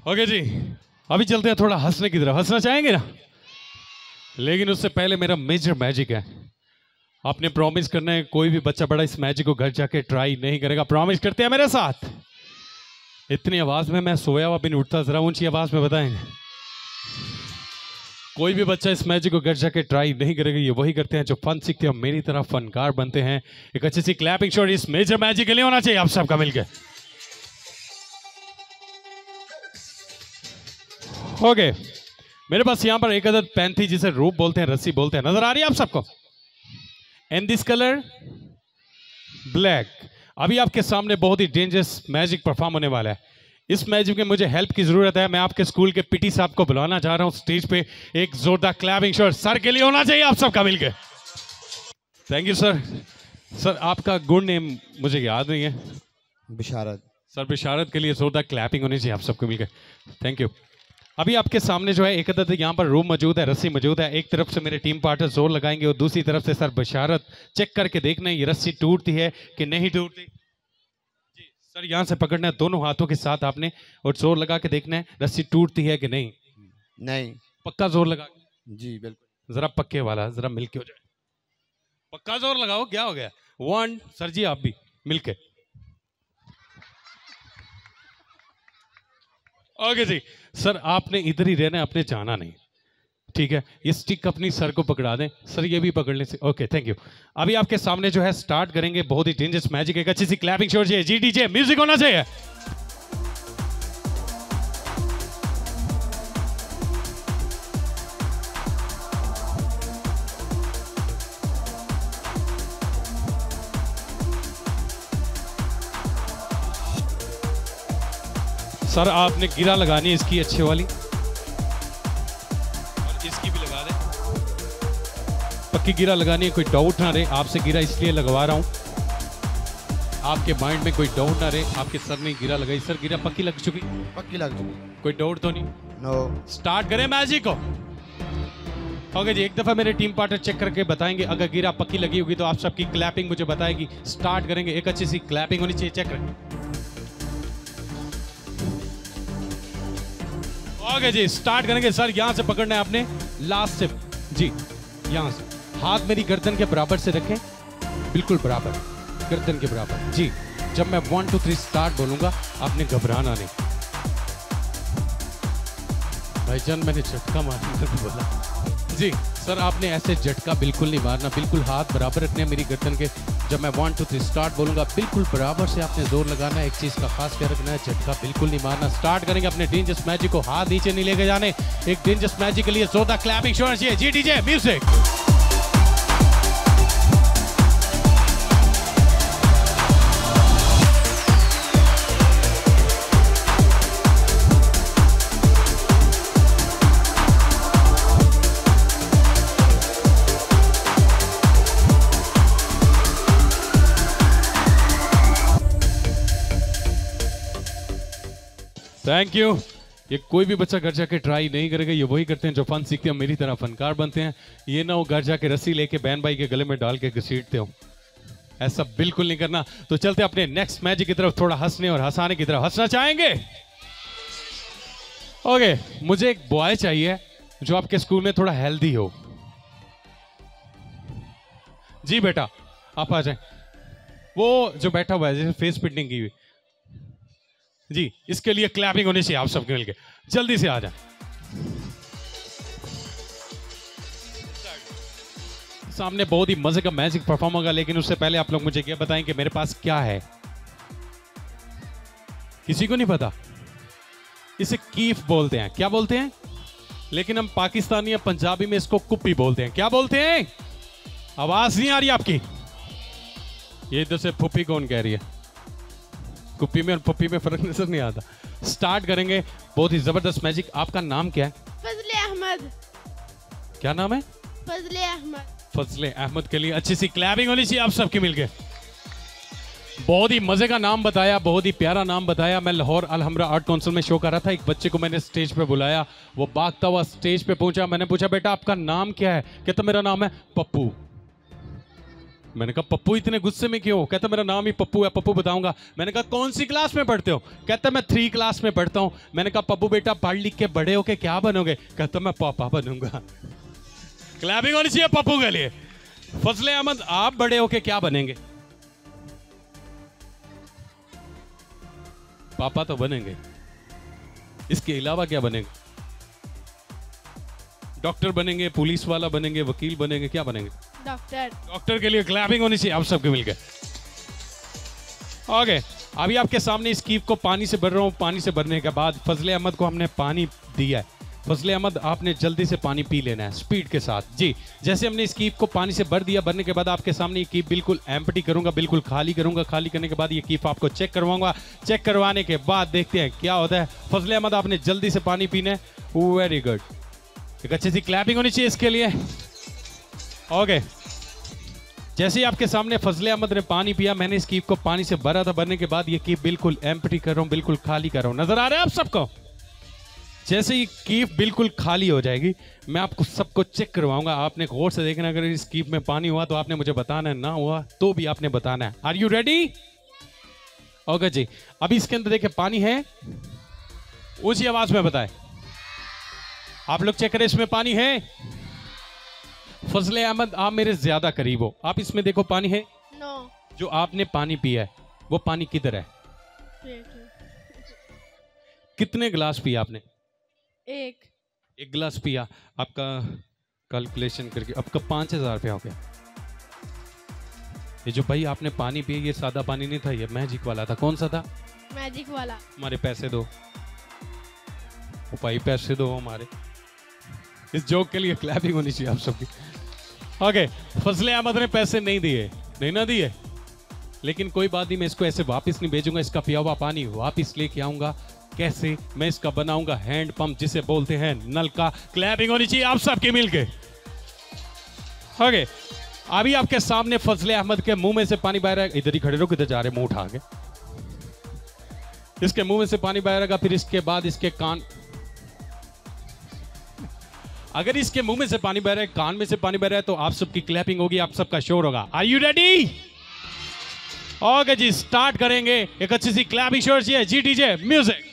Okay जी, अभी चलते हैं थोड़ा हंसने की तरफ। हंसना चाहेंगे ना? लेकिन उससे पहले मेरा मेजर मैजिक है। आपने प्रॉमिस करना है कोई भी बच्चा बड़ा इस मैजिक को घर जाके ट्राई नहीं करेगा। प्रॉमिस करते हैं मेरे साथ? इतनी आवाज में मैं सोया हुआ भी नहीं उठता, जरा ऊंची आवाज में बताएंगे। कोई भी बच्चा इस मैजिक को घर जाके ट्राई नहीं करेगा। ये वही करते हैं जो फन सीखते हैं, मेरी तरह फनकार बनते हैं। एक अच्छी सी क्लैपिंग शॉट इस मेजर मैजिक के लिए होना चाहिए आप सबका मिलकर। ओके, मेरे पास यहां पर एक अदद पेन थी जिसे रूप बोलते हैं, रस्सी बोलते हैं। नजर आ रही है आप सबको? And this colour black. अभी आपके सामने बहुत ही डेंजरस मैजिक परफॉर्म होने वाला है। इस मैजिक में मुझे हेल्प की जरूरत है। मैं आपके स्कूल के पीटी साहब को बुलाना चाह रहा हूं स्टेज पे। एक जोरदार क्लैपिंग शॉट सर के लिए होना चाहिए आप सबका मिलकर। Thank you sir. सर आपका गुड नेम मुझे याद नहीं है। बिशारत। सर बिशारत के लिए जोरदार क्लैपिंग होनी चाहिए आप सबको मिलकर। Thank you. अभी आपके सामने जो है एक अदद यहाँ पर रूम मौजूद है, रस्सी मौजूद है। एक तरफ से मेरे टीम पार्टनर जोर लगाएंगे और दूसरी तरफ से सर बिशारत चेक करके देखना है ये रस्सी टूटती है कि नहीं टूटती। जी सर, यहाँ से पकड़ना है दोनों हाथों के साथ आपने और जोर लगा के देखना है रस्सी टूटती है कि नहीं। नहीं। पक्का जोर लगा? जी बिल्कुल। जरा पक्के वाला, जरा मिलके हो जाए। पक्का जोर लगाओ। क्या हो गया? 1। सर जी आप भी मिलके। ओके जी सर, आपने इधर ही रहना है, आपने जाना नहीं, ठीक है? ये स्टिक अपनी सर को पकड़ा दें। सर ये भी पकड़ने से ओके, थैंक यू। अभी आपके सामने जो है स्टार्ट करेंगे बहुत ही डेंजरस मैजिक। एक अच्छी सी क्लैपिंग शॉट चाहिए। जी डीजे म्यूजिक होना चाहिए। सर आपने गिरा लगानी है इसकी अच्छी वाली, और इसकी भी लगा दें। पक्की गिरा लगानी है, कोई डाउट ना रहे। आपसे गिरा इसलिए लगवा रहा हूं, आपके माइंड में कोई डाउट ना रहे। आपके सर ने गिरा लगाई। सर गिरा पक्की लग चुकी? पक्की लग चुकी। कोई डाउट तो नहीं? नो। स्टार्ट करें मैजिक को। ओके जी, एक दफा मेरे टीम पार्टनर चेक करके बताएंगे। अगर गिरा पक्की लगी होगी तो आप सबकी क्लैपिंग मुझे बताएगी। स्टार्ट करेंगे। एक अच्छी सी क्लैपिंग होनी चाहिए। चेक करें। ओके जी, स्टार्ट करेंगे। सर यहां से पकड़ना है आपने, लास्ट से। जी यहां से हाथ मेरी गर्दन के बराबर से रखें, बिल्कुल बराबर, गर्दन के बराबर। जी जब मैं 1 2 3 स्टार्ट बोलूंगा आपने घबराना नहीं। भाईजान मैंने झटका मारने को बोला। जी सर आपने ऐसे झटका बिल्कुल नहीं मारना, बिल्कुल हाथ बराबर रखने हैं मेरी गर्दन के। जब मैं 1 2 3 स्टार्ट बोलूंगा बिल्कुल बराबर से आपने जोर लगाना है। एक चीज का खास ख्याल रखना है, झटका बिल्कुल नहीं मारना। स्टार्ट करेंगे अपने डेंजरस मैजिक को। हाथ नीचे नहीं लेके जाने। एक डेंजरस मैजिक के लिए जोरदार क्लैपिंग शॉट चाहिए। जी डीजे म्यूजिक। Thank you. ये कोई भी बच्चा घर जाके ट्राई नहीं करेगा। ये वही करते हैं जो फन सीखते हैं, मेरी तरह फनकार बनते हैं। ये ना हो घर जाके रस्सी लेके बहन भाई के गले में डाल के घसीटते हो, ऐसा बिल्कुल नहीं करना। तो चलते हैं अपने नेक्स्ट मैजिक की तरफ, थोड़ा हंसने और हंसाने की तरफ। हंसना चाहेंगे? ओके, मुझे एक बॉय चाहिए जो आपके स्कूल में थोड़ा हेल्दी हो। जी बेटा आप आ जाए। वो जो बैठा हुआ है जैसे फेस पिटिंग की हुई, जी इसके लिए क्लैपिंग होनी चाहिए आप सबके मिलके। जल्दी से आ जाए। सामने बहुत ही मजे का मैजिक परफॉर्म होगा, लेकिन उससे पहले आप लोग मुझे ये बताएं कि मेरे पास क्या है। किसी को नहीं पता? इसे कीफ बोलते हैं। क्या बोलते हैं? लेकिन हम पाकिस्तानी या पंजाबी में इसको कुप्पी बोलते हैं। क्या बोलते हैं? आवाज नहीं आ रही आपकी? ये इधर से फुप्पी कौन कह रही है? कुप्पी में और पप्पी में फर्क नजर नहीं आता। स्टार्ट करेंगे। बहुत ही जबरदस्त मैजिक। आपका नाम क्या है? फजले अहमद। क्या नाम है? फजले अहमद। फजले अहमद के लिए अच्छी सी क्लैपिंग होनी चाहिए आप सबके मिलके। बहुत ही मजे का नाम बताया, बहुत ही प्यारा नाम बताया। मैं लाहौर अलहमरा आर्ट काउंसिल में शो कर रहा था। एक बच्चे को मैंने स्टेज पे बुलाया, वो भागता हुआ स्टेज पे पहुंचा। मैंने पूछा बेटा आपका नाम क्या है? कहता मेरा नाम है पप्पू। मैंने कहा पप्पू इतने गुस्से में क्यों? कहता मेरा नाम ही पप्पू है, पप्पू बताऊंगा। मैंने कहा कौन सी क्लास में पढ़ते हो? कहता मैं 3 क्लास में पढ़ता हूं। मैंने कहा पप्पू बेटा पढ़ लिख के बड़े होके क्या बनोगे? कहता मैं पापा बनूंगा। क्लैपिंग होनी चाहिए पप्पू के लिए। फजले अहमद आप बड़े होके क्या बनेंगे? पापा तो बनेंगे, इसके अलावा क्या बनेंगे? डॉक्टर बनेंगे, पुलिस वाला बनेंगे, वकील बनेंगे, क्या बनेंगे? डॉक्टर। डॉक्टर के लिए क्लैपिंग होनी चाहिए आप सबके मिलकर। ओके, अभी आपके सामने इस कीप को पानी से भर रहा हूं। पानी से भरने के बाद फजले अहमद को हमने पानी दिया है। फजले अहमद आपने जल्दी से पानी पी लेना है स्पीड के साथ जी। जैसे हमने इस कीप को पानी से भर दिया, भरने के बाद आपके सामने ये कीप बिल्कुल एम्प्टी करूंगा, बिल्कुल खाली करूंगा। खाली करने के बाद ये कीप आपको चेक करवाऊंगा। चेक करवाने के बाद देखते हैं क्या होता है। फजले अहमद आपने जल्दी से पानी पीना है। वेरी गुड, एक अच्छी सी क्लैपिंग होनी चाहिए इसके लिए। ओके, जैसे ही आपके सामने फजले अहमद ने पानी पिया, मैंने इस कीप को पानी से भरा था। भरने के बाद ये कीप बिल्कुल एम्प्टी कर रहा हूं, बिल्कुल खाली कर रहा हूं। नजर आ रहा है आप सबको? जैसे ही कीप बिल्कुल खाली हो जाएगी, मैं आपको सबको चेक करवाऊंगा। आपने गौर से देखना, अगर इस कीप में पानी हुआ तो आपने मुझे बताना है, ना हुआ तो भी आपने बताना है। Are you ready? ओके जी, अभी इसके अंदर देखे पानी है, ऊंची आवाज में बताए। आप लोग चेक करें, इसमें पानी है? फजले अहमद आप मेरे ज्यादा करीब हो, आप इसमें देखो पानी है? नो। जो आपने पानी पिया है वो पानी किधर है? कितने गिलास पिया आपने? एक गिलास पिया। आपका कैलकुलेशन करके आपका 5,000 रुपया हो गया। ये जो भाई आपने पानी पिया, ये सादा पानी नहीं था, ये मैजिक वाला था। कौन सा था? मैजिक वाला। हमारे पैसे दो भाई, पैसे दो हमारे। इस जोक के लिए क्लैपिंग होनी चाहिए आप सबकी। ओके, फजले अहमद ने पैसे नहीं दिए, नहीं ना दिए, लेकिन कोई बात नहीं, मैं इसको ऐसे वापस नहीं भेजूंगा। इसका पिया हुआ पानी वापस लेके आऊंगा। कैसे? मैं इसका बनाऊंगा हैंड पंप, जिसे बोलते हैं नल का। क्लैपिंग होनी चाहिए आप सबके मिलके। ओके, अभी आपके सामने फजले अहमद के मुंह में से पानी बह रहा है। इधर ही खड़े रहो, किधर जा रहे? मुंह उठा के। इसके मुंह में से पानी बह रहेगा, फिर इसके बाद इसके कान। अगर इसके मुंह में से पानी बह रहा है, कान में से पानी बह रहा है, तो आप सबकी क्लैपिंग होगी, आप सबका शोर होगा। Are you ready? ओके जी, स्टार्ट करेंगे। एक अच्छी सी क्लैपिंग शोर चाहिए जी। DJ music.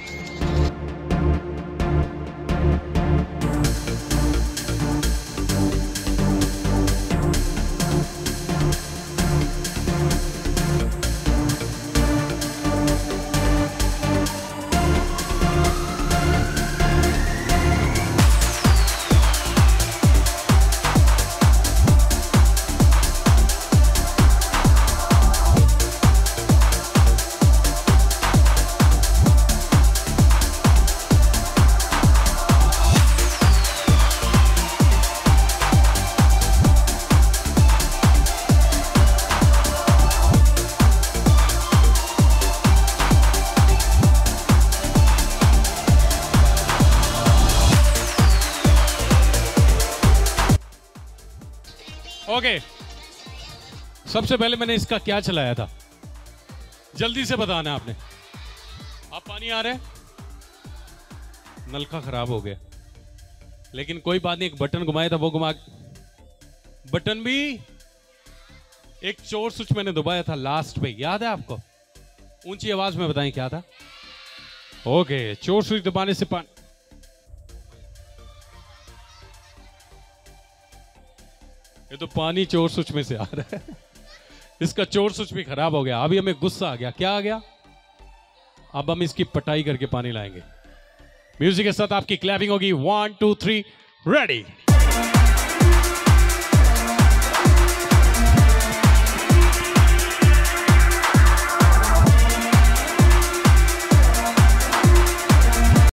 ओके, सबसे पहले मैंने इसका क्या चलाया था, जल्दी से बताना है आपने। आप पानी आ रहा है, नलका खराब हो गया, लेकिन कोई बात नहीं, एक बटन घुमाया था, वो घुमा, बटन भी एक चोर स्विच मैंने दबाया था लास्ट पे, याद है आपको? ऊंची आवाज में बताएं क्या था? ओके, चोर स्विच दबाने से पानी, ये तो पानी चोर स्विच में से आ रहा है। इसका चोर स्विच भी खराब हो गया। अभी हमें गुस्सा आ गया। क्या आ गया? अब हम इसकी पटाई करके पानी लाएंगे। म्यूजिक के साथ आपकी क्लैपिंग होगी। 1 2 3 रेडी।